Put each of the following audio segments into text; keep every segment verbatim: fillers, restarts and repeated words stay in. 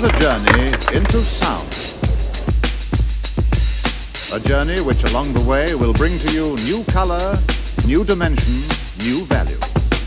a journey into sound. A journey which along the way will bring to you new color, new dimension, new value.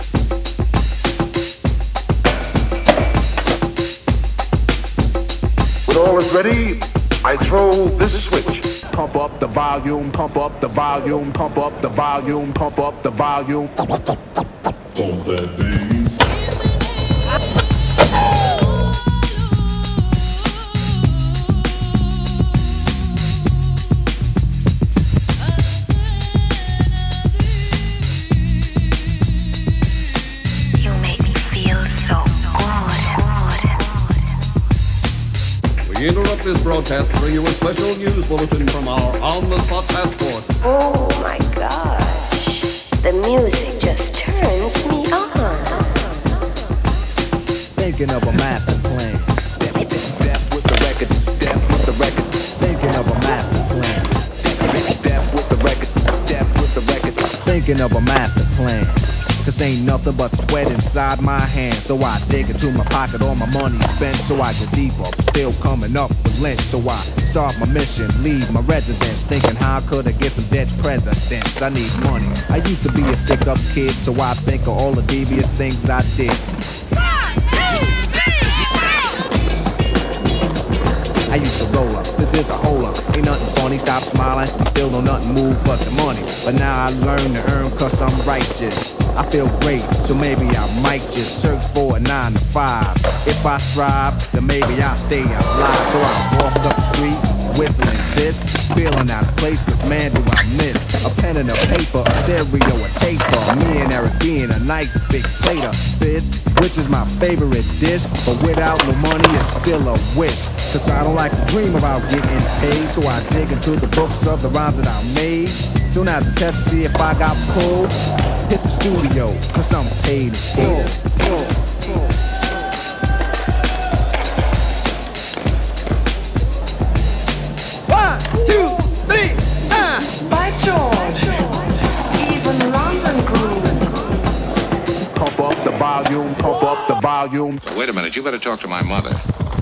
When all is ready, I throw this switch. Pump up the volume, pump up the volume, pump up the volume, pump up the volume. Pump that bass. You make me feel so good. We interrupt this broadcast to bring you a special news bulletin from our on-the-spot passport. Oh my gosh, the music just turns me on. Thinking of a master plan. Death with the record, death with the record. Thinking of a master plan. Death with the record, death with the record. Thinking of a master plan. Cause ain't nothing but sweat inside my hands. So I dig into my pocket, all my money spent. So I get deeper, but still coming up with lint. So I start my mission, leave my residence, thinking how could I get some dead presidents. I need money. I used to be a stick-up kid, so I think of all the devious things I did. I used to roll up, this is a hole up. Ain't nothing funny, stop smiling. You still don't nothing move but the money. But now I learn to earn cause I'm righteous. I feel great, so maybe I might just search for a nine to five. If I strive, then maybe I'll stay alive. So I walk up the street, whistling this, feeling out of place, cause man do I miss a pen and a paper, a stereo, a taper. Me and Eric being a nice big plate of fish, which is my favorite dish. But without no money, it's still a wish. Cause I don't like to dream about getting paid, so I dig into the books of the rhymes that I made. So now to test to see if I got pulled, hit the studio, cause I'm paid in full. One, two, three, ah! By George, even London groove. Pump up the volume, pump up the volume. Wait a minute, you better talk to my mother.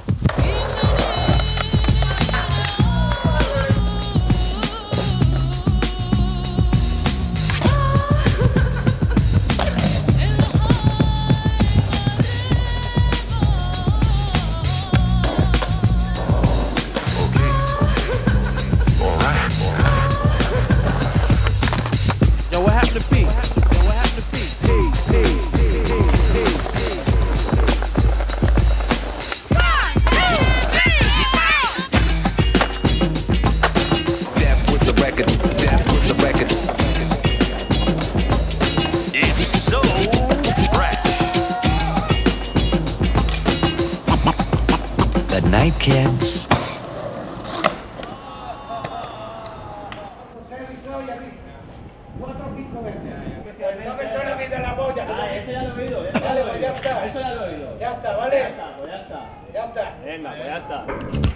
Kids. No me suena a mí de la polla. Ah, ese ya lo he oído. Vale, pues ya está. Eso ya lo he oído. Ya está, ¿vale? Ya está, pues ya está. Ya está. Venga, pues ya está.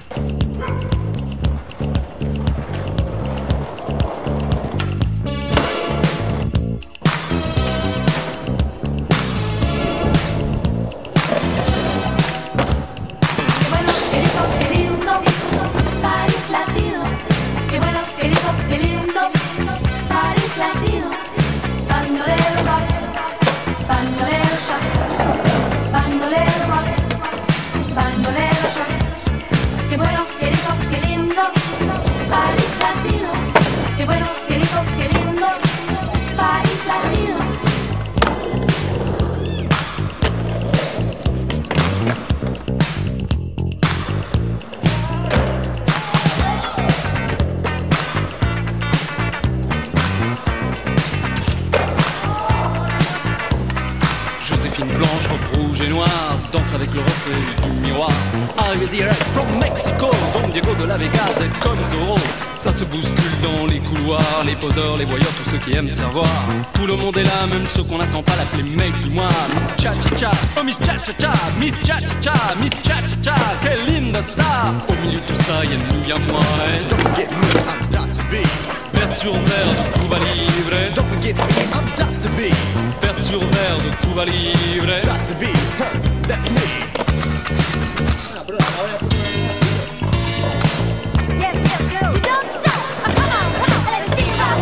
Danse avec le reflet du miroir. Arrivé direct from Mexico, Don Diego de la Vegas est comme Zorro. Ça se bouscule dans les couloirs, les poseurs, les voyeurs, tous ceux qui aiment savoir. Tout le monde est là, même ceux qu'on n'attend pas, l'appeler mec du mois. Miss Cha Cha Cha, oh Miss Cha Cha Cha, Miss Cha Cha Cha, Miss Cha Cha Cha, quelle linda star. Au milieu de tout ça, y'a nous, y'a moi. Et don't forget me, I'm Doctor B. Vers sur verre de Cuba Libre. Don't forget me, I'm Doctor B. Vers sur verre de Cuba Libre. Doctor B, huh, that's me. Yes, yes, Joe. You don't stop. Oh, come on, come on, let me see you rock,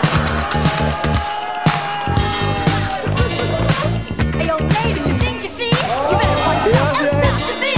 rock. Hey, yo, lady, you think you see? You better watch yourself and stop to be.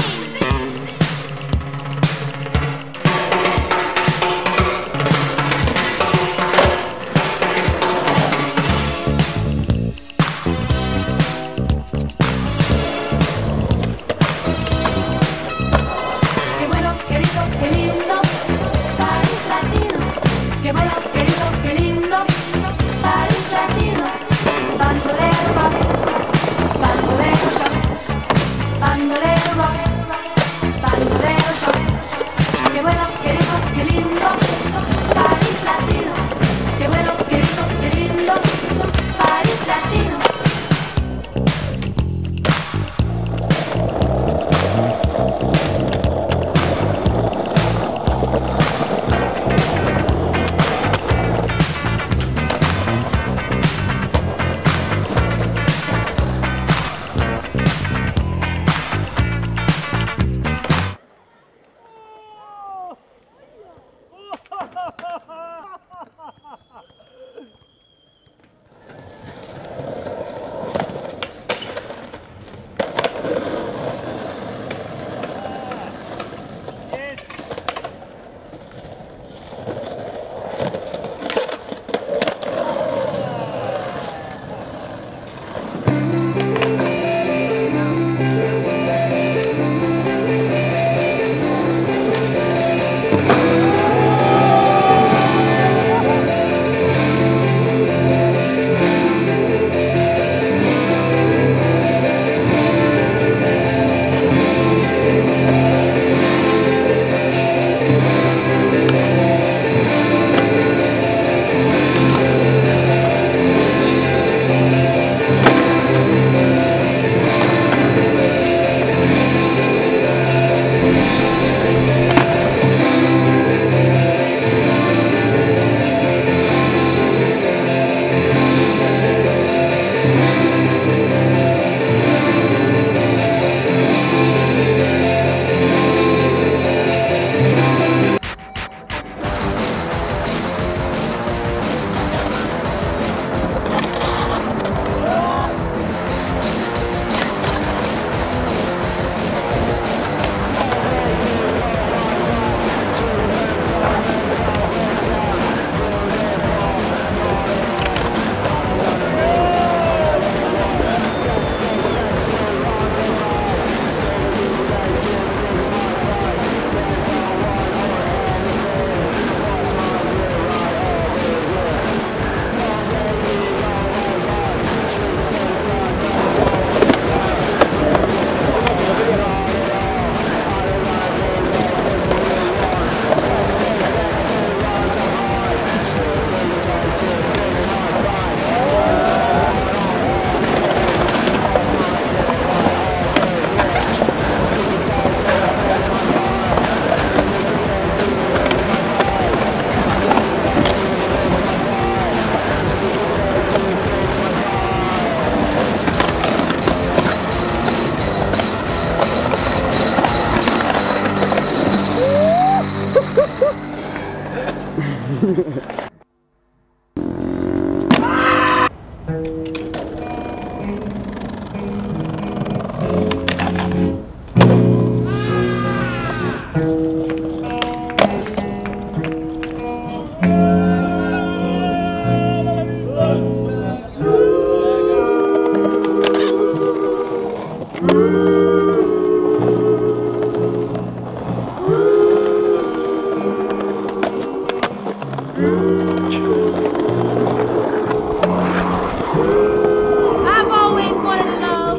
Qué bueno, querido, qué lindo, País Latino. Qué bueno, querido, qué lindo, País Latino. Bandolero rock, bandolero shock, bandolero rock, bandolero shock. Qué bueno, querido, qué lindo, País Latino. Qué bueno, querido, qué lindo, País Latino. I've always wanted a love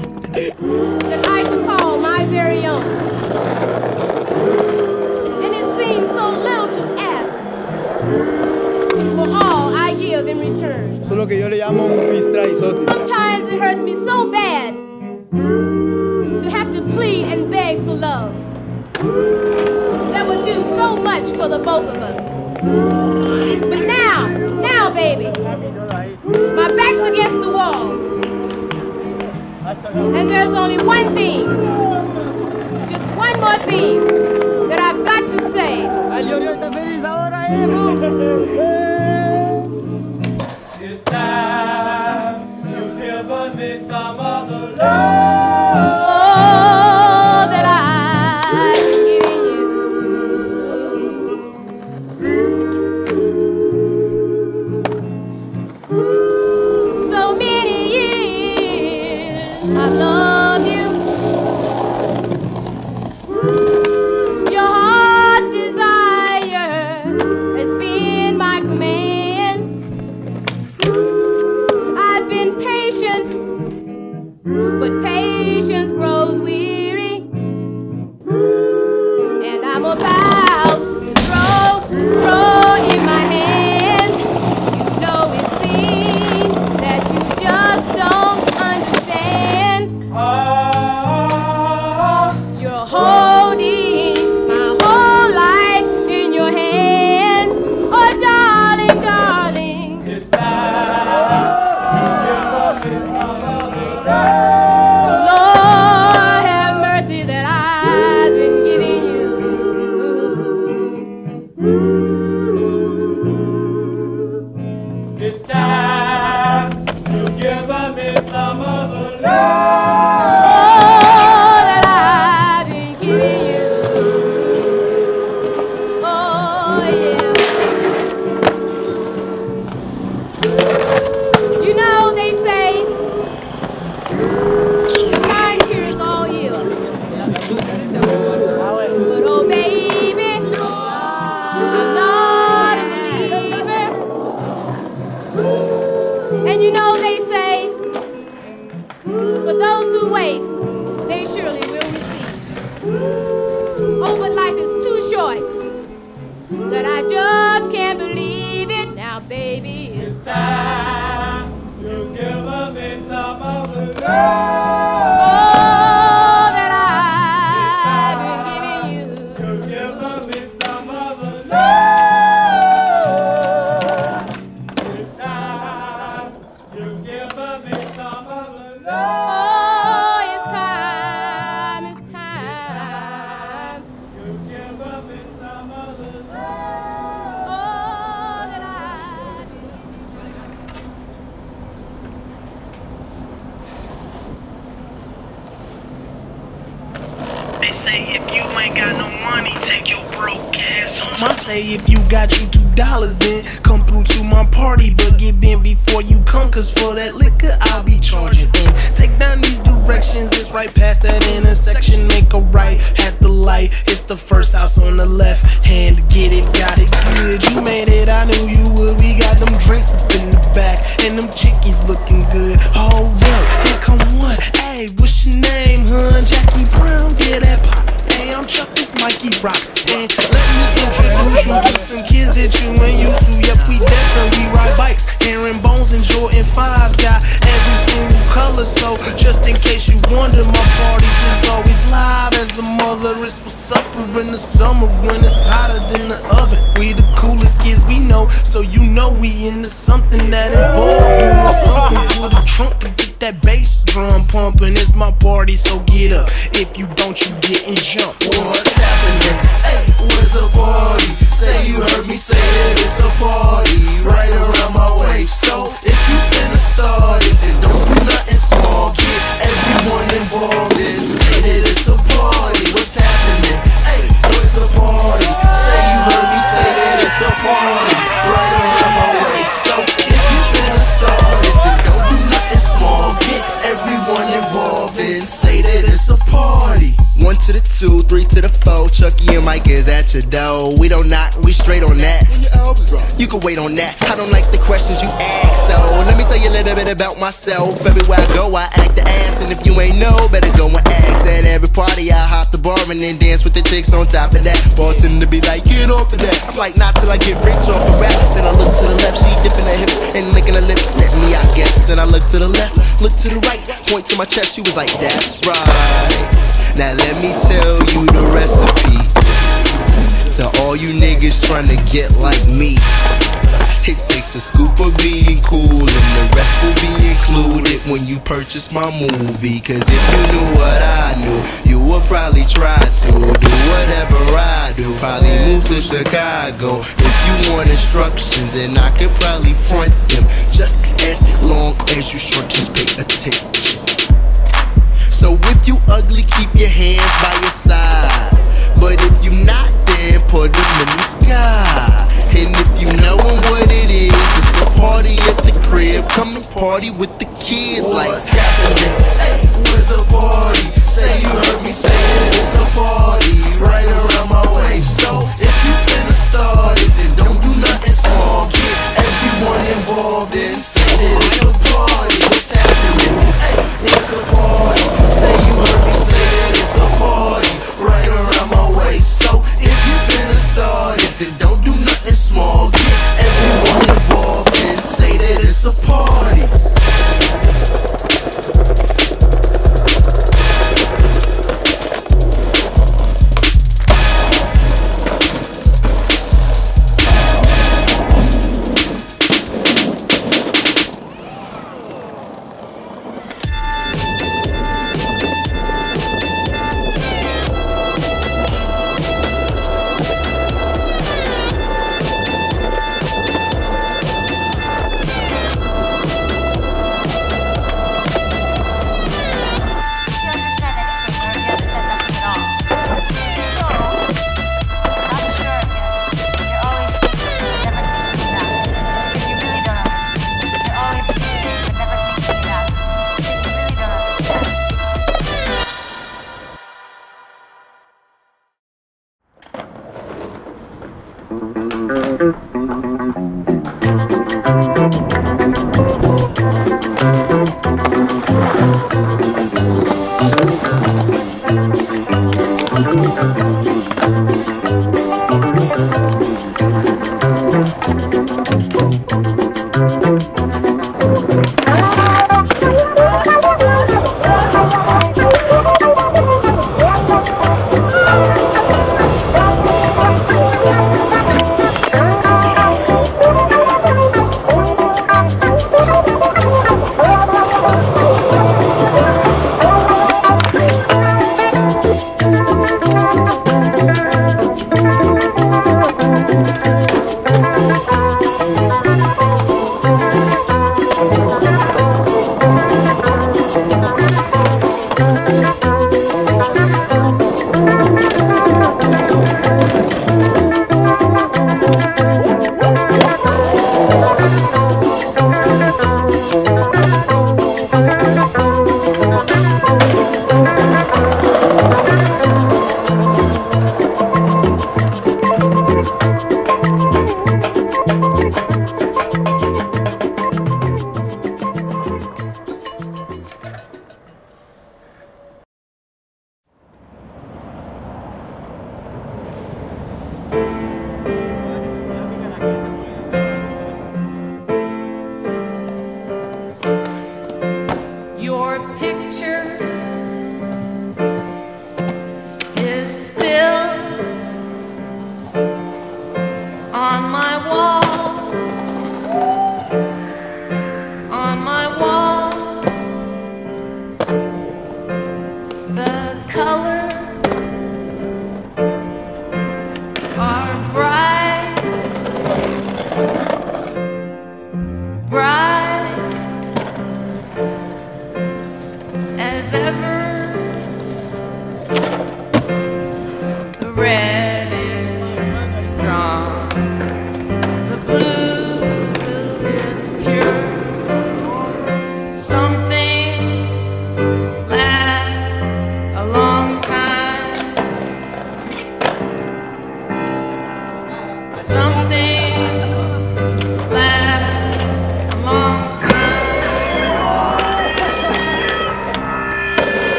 that I could call my very own. And it seems so little to ask for all I give in return. Eso es lo que yo le llamo un fistra y socio. Sometimes it hurts me so bad to have to plead and beg for love. That would do so much for the both of us. But now, now, baby, my back's against the wall. And there's only one thing, just one one more thing that I've got to say. It's time you give me some other love. Oh, that I've been giving you. So many years I've loved you. Your heart's desire has been my command. I've been patient, but patience grows weary, and I'm about to grow, grow in my hands. You know it seems that you just don't understand. You're holding my whole life in your hands. Oh, darling, darling. It's time you give me some other love. Lord, have mercy that I've been giving you. It's time you give me some other love. Oh, that I've been giving you. Oh, yeah. You know, they say the mind cures all ill. But oh, baby, I'm not a believer. And you know, they say, for those who wait, they surely will receive. Oh, but life is too short that I just can't believe it. Now, baby, it's time. You give me some other love. Oh, that I've been giving you. You give me some other love. It's time you give me some other love. Oh, it's time, it's time. You give me some other love. Oh, that I've been They say if you ain't got no money, take your broke ass home. I say if you got you two dollars, then come through to my party, but get in before you come, cause for that liquor I'll be charging. And take down these directions, it's right past that intersection, make a right at the light, it's the first house on the left hand, get it, got it good, you made it, I knew you would, we got them drinks up in the back, and them chickies looking good, hold up, here come one, hey, what's your name, hun, Jackie Brown, yeah, that pop. Hey, I'm Chuck, this Mikey Rocks, and let me introduce you to some kids that you ain't used to. Yep, we definitely ride bikes, herringbones and Jordan fives, got every single color. So just in case you wonder, my parties is always live as the mother is for supper in the summer when it's hotter than the oven. We the coolest kids we know, so you know we into something that involved doing something to the trunk to get that bass drum pumping. It's my party, so get up. If you don't, you getting jumped. What's happening? Hey, where's the party? Say you heard me say that it's a party right around my waist. So if you finna start it, then don't do nothing small. Get everyone involved and say that it's a party. What's happening? Hey, where's the party? Say you heard me say that it's a party right around my waist. So if you finna start it, then don't do nothing small. Get everyone involved and say that it's a party. One to the two, three to the four. Chucky and Mike is at your door. We don't knock, we straight on that. You can wait on that. I don't like the questions you ask, so let me tell you a little bit about myself. Everywhere I go, I act the ass, and if you ain't know, better go and ask. At every party, I hop the bar and then dance with the chicks on top of that. Boston to be like, get off of that. I'm like, not till I get rich off the rap. Then I look to the left, she dipping her hips and licking her lips at me, I guess. Then I look to the left, look to the right, point to my chest. She was like, that's right. Now let me tell you the recipe to all you niggas trying to get like me. It takes a scoop of being cool, and the rest will be included when you purchase my movie. Cause if you knew what I knew, you would probably try to do whatever I do. Probably move to Chicago. If you want instructions, then I could probably front them. Just as long as you sure just pay attention. So if you ugly, keep your hands by your side. But if you not, then put them in the sky. And if you knowin' what it is, it's a party at the crib. Come and party with the kids. Like what's happening? Hey, where's the party? Say you heard me say that it's a party right around my waist. So if you finna start it, then don't do nothing small. Get everyone involved and say that it's a party. What's happening? Hey, it's a party. Say you heard me say that it's a party right around my waist. So if you finna start it, then don't do nothing small. Get everyone involved and say that it's a party.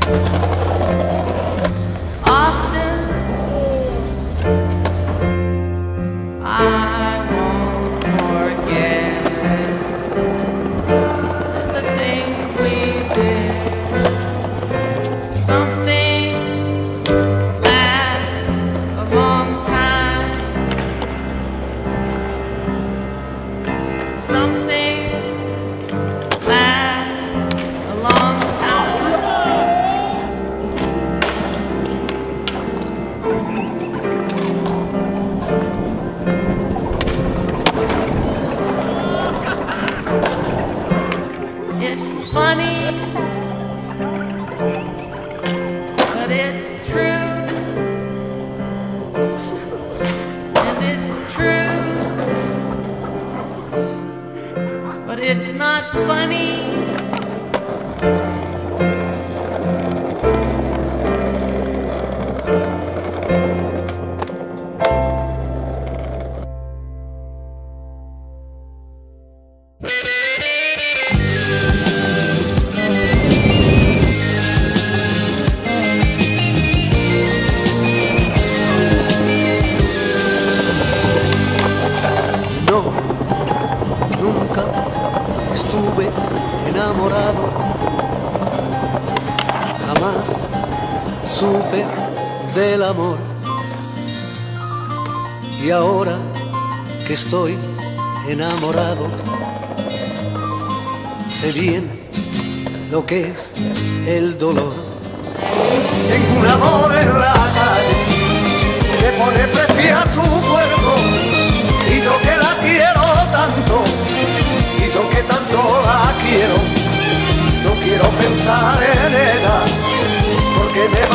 Y ahora que estoy enamorado, sé bien lo que es el dolor. Tengo un amor en la calle que pone precio a su cuerpo, y yo que la quiero tanto, y yo que tanto la quiero, no quiero pensar en ella, porque me